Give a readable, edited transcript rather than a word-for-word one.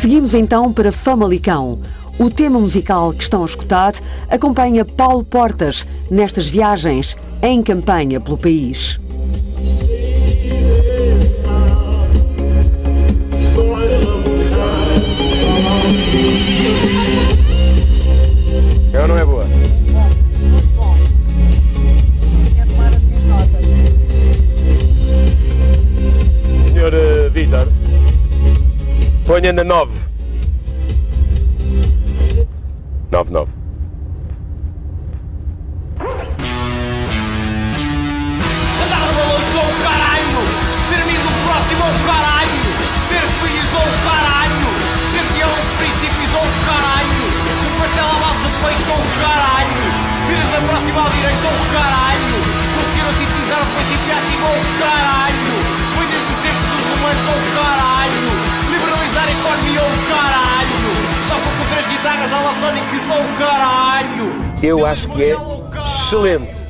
Seguimos então para Famalicão. O tema musical que estão a escutar acompanha Paulo Portas nestas viagens em campanha pelo país. É ou não é boa? Senhor Vítor, ponha na 9. 9. Andar de balões ou o caralho, ser amigo do próximo ou o caralho, ter filhos ou o caralho, ser fiel aos princípios ou o caralho, um pastel à base de peixe ou o caralho, viras da próxima à direita ou o caralho, conseguir sintetizar o princípio ativo ou o caralho, foi desde os tempos dos romanos ou o caralho, liberalizar a economia ou o caralho, toca com 3 guitarras à la Sonic ou o caralho. Eu acho que é excelente.